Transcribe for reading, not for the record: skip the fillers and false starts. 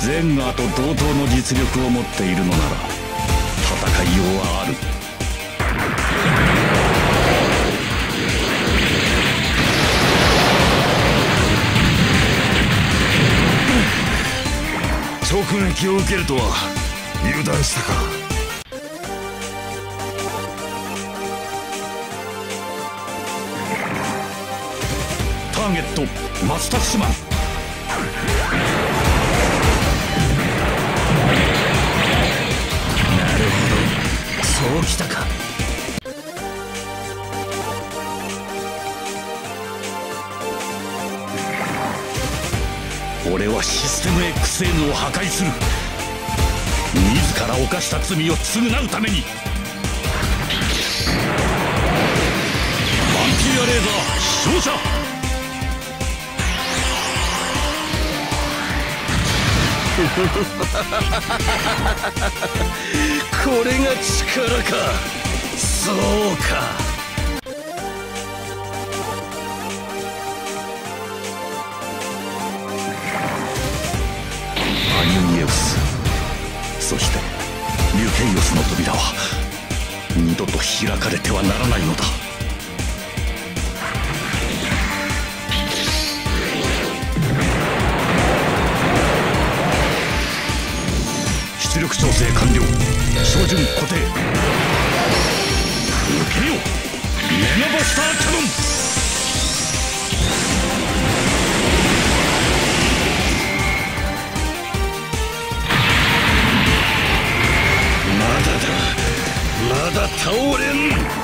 ゼンガーと同等の実力を持っているのなら戦いようはある。 直撃を受けるとは油断したか。 ターゲット松田島。 なるほど、そうきたか。 俺はシステム XN を破壊する。自ら犯した罪を償うために。バンピーアレーザー照射。 これが力か。そうか。 アニュイエウス、そしてリュケイオスの扉は二度と開かれてはならないのだ。出力調整完了。照準固定。受けよメガバスターキャノン。 まだ倒れん。